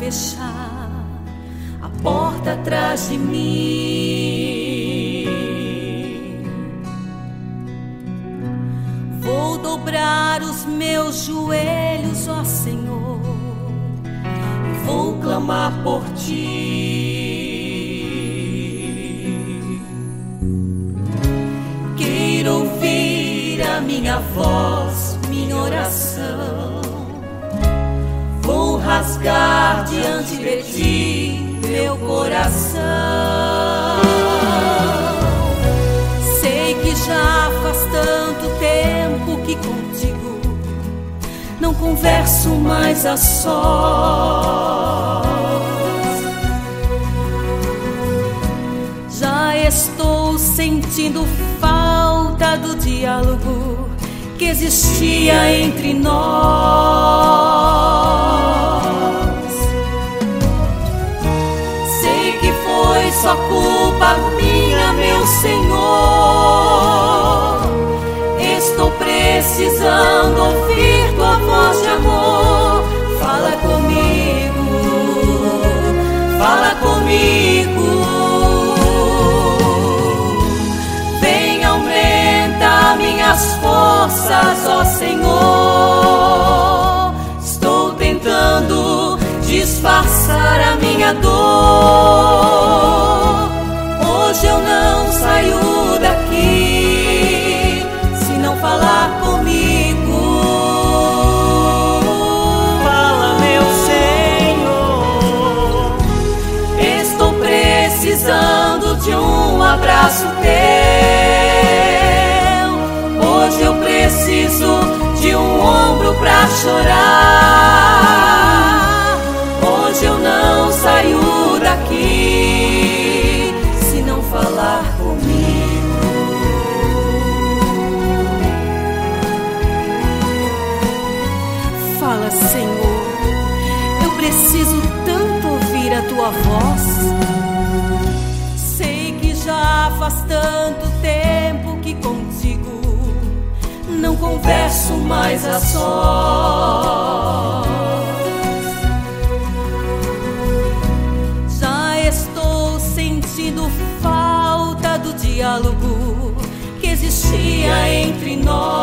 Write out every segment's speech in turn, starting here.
fechar a porta atrás de mim. Vou dobrar os meus joelhos, ó Senhor, e vou clamar por ti. Quero ouvir a minha voz, minha oração. Vou rasgar diante de ti meu coração. Sei que já faz tanto tempo que contigo não converso mais a sós. Já estou sentindo falta do diálogo que existia entre nós. Sei que foi só culpa minha, meu Senhor. Estou precisando ouvir tua voz de amor. Fala comigo, fala comigo. Vem, aumenta minhas forças, ó Senhor. Estou tentando disfarçar a minha dor. Hoje eu não saio daqui se não falar comigo. Fala, meu Senhor. Estou precisando de um abraço teu. Hoje eu preciso de um ombro pra chorar. Hoje eu não saio daqui se não falar comigo. Fala, Senhor, eu preciso tanto ouvir a tua voz. Sei que já faz tanto tempo que contigo não converso mais a sós. Já estou sentindo falta do diálogo que existia entre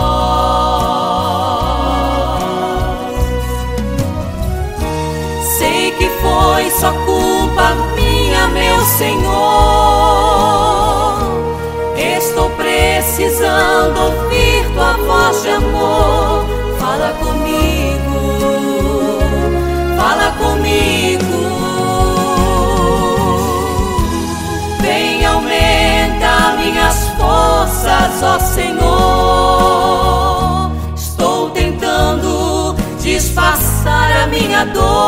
nós. Sei que foi só culpa minha, meu Senhor. Estou precisando ouvir tua voz de amor. Fala comigo, fala comigo. Vem, aumenta minhas forças, ó Senhor. Estou tentando disfarçar a minha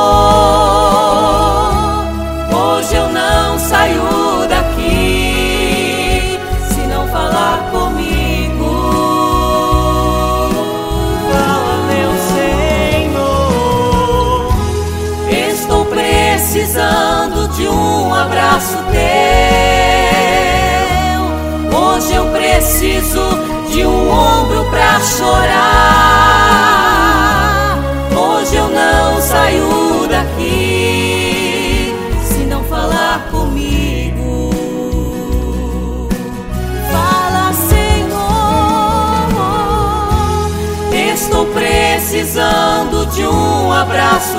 dor. Hoje eu não saio daqui se não falar comigo. Fala, meu Senhor. Estou precisando de um abraço teu. Hoje eu preciso de um ombro pra chorar. Hoje eu não saio daqui se não falar comigo. Fala, Senhor. Estou precisando de um abraço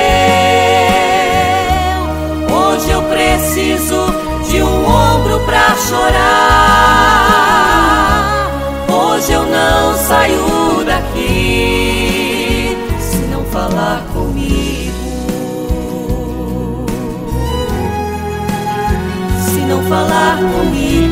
teu. Hoje eu preciso de um ombro pra chorar. Hoje eu não saio daqui se não falar comigo. Se não falar comigo.